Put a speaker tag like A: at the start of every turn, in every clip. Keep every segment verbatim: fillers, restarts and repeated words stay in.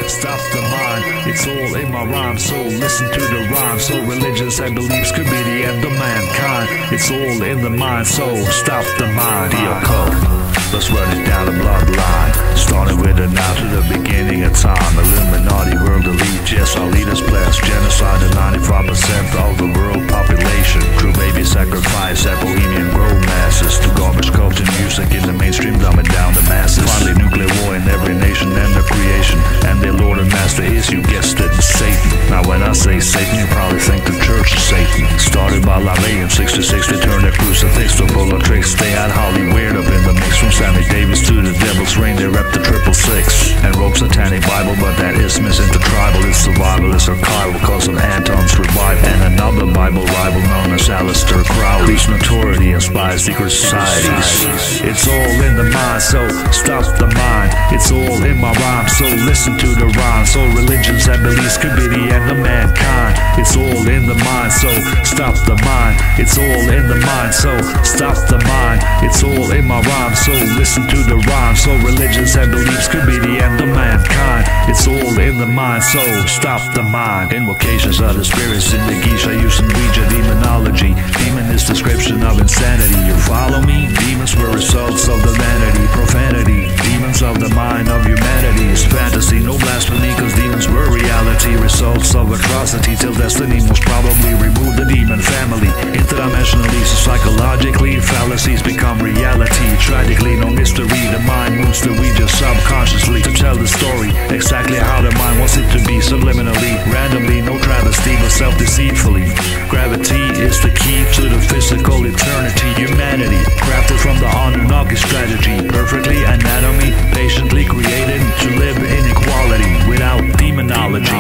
A: stop the mind. It's all in my rhyme, so listen to the rhyme. So religions and beliefs could be the end of mankind. It's all in the mind, so stop the mind. The occult, let's run it down the bloodline. Starting with it now to the beginning of time. Illuminati, world elite, yes, our leaders blessed. Genocide of ninety-five percent of the world population. True baby sacrifice at bohemian grow masses. To garbage culture music in the mainstream, dumbing down the masses. Finally nuclear war in every nation and their creation. And their lord and master is, you guessed it, Satan. Now when I say Satan, you probably think the church is Satan. Started by LaVey in sixty-six, they turned their crucifix to full of tricks. They had Holly weird up in the mix. From Sammy Davis to the devil's reign, they rep the triple six and wrote satanic Bible, but that isthmus into tribal. It's survival, it's archival because of Anton's revival. And another Bible rival known as Aleister Crowley, whose notoriety inspires secret societies. It's all in the mind, so stop the mind. It's all in my rhyme, so listen to the rhyme. So religions and beliefs could be the end of mankind. It's all in the mind, so stop the mind. It's all in the mind, so stop the mind. It's all in my rhyme, so listen to the rhyme. So religions and beliefs could be the end of mankind. It's all in the mind, so stop the mind. Invocations of the spirits in the geisha using Ouija demonology. Demon is description of insanity. You follow me? Demons were results of the vanity, profanity. Demons of the mind of humanity is fantasy, no blasphemy, cause demons were reality. Results of atrocity till destiny most probably remove the demon family. Interdimensionally, so psychologically, fallacies become reality. Tragically, no mystery, the mind moves the Ouija subconsciously to tell the story exactly how the mind wants it to be, subliminally, randomly, no travesty but self-deceitfully. Gravity is the key to the physical eternity. Humanity, crafted from the Anunnaki strategy, perfectly anatomy, patiently created to live in equality without demonology.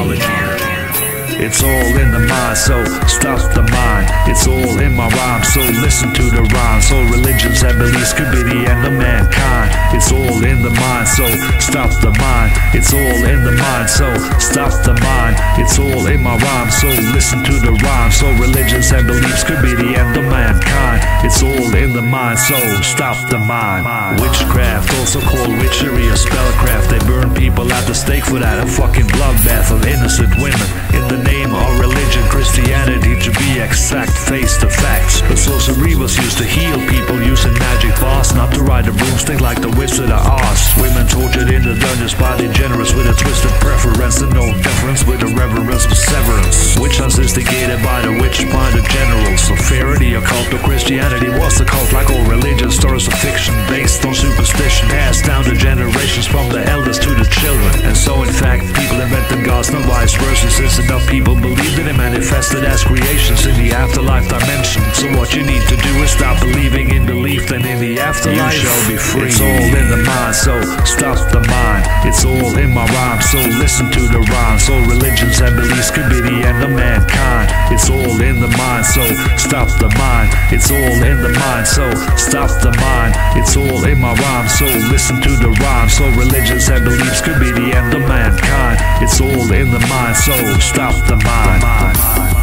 A: It's all in the mind, so stop the mind. It's all in my rhyme, so listen to the rhyme. So religions and beliefs could be the end of mankind. It's all in the mind, so stop the mind. It's all in the mind, so stop the mind. It's all in my rhyme, so listen to the rhyme. So religions and beliefs could be the end of mankind. It's all in the mind, so stop the mind. Witchcraft, also called witchery or spellcraft. They burn people at the stake for that. A fucking bloodbath of innocent women in the name of religion, Christianity to be exact, face the facts. But sorcery was used to heal people using magic bars, not to ride a broomstick like the Wizard of Oz. Women tortured in the dungeons by the generous with a twisted preference and no deference with a reverence for severance. Witch hunts instigated by the witch-minded generals. So the occult of Christianity was a cult like all religions. Stories of fiction based on superstition, passed down to generations from the elders to the children. And so in fact people invented gods, not vice versa, since enough people believed it and manifested as creations in the afterlife dimension. So what you need to do is stop believing in belief, then in the afterlife you shall be free. It's all in the mind, so stop the mind. It's all in my rhyme, so listen to the rhyme. So religions and beliefs could be the end of mankind. It's all in the mind, so stop the mind. It's all in the mind, so stop the mind. It's all in my rhyme, so listen to the rhyme. So religions and beliefs could be the end of mankind. It's all in the mind, so stop the mind.